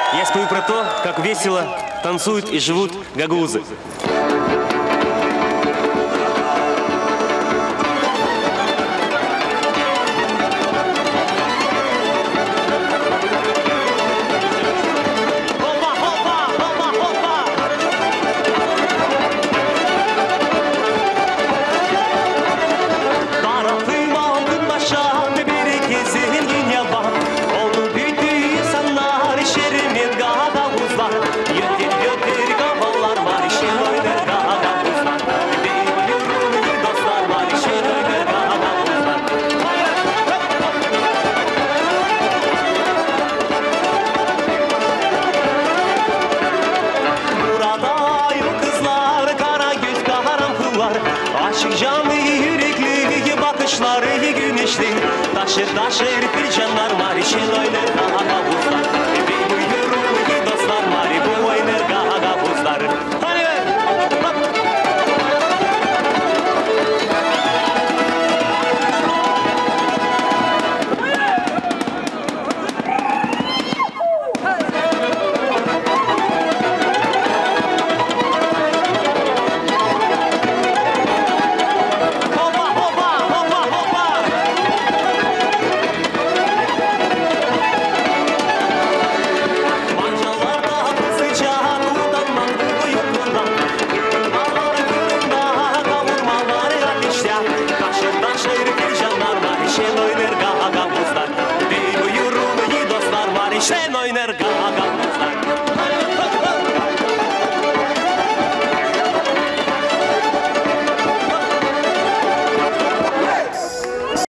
Я спою про то, как весело танцуют и живут гагаузы. Aşık canlı yürekli, bakışları güneşli. Taşır taşır bir canlar var, işin öyle daha uzak.